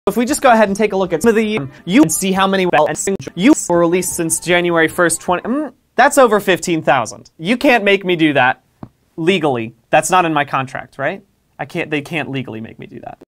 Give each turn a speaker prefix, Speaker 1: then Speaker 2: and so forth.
Speaker 1: if we just go ahead and take a look at some of the you and see how many you were released since January 1st, that's over 15,000. You can't make me do that legally. That's not in my contract, right? They can't legally make me do that.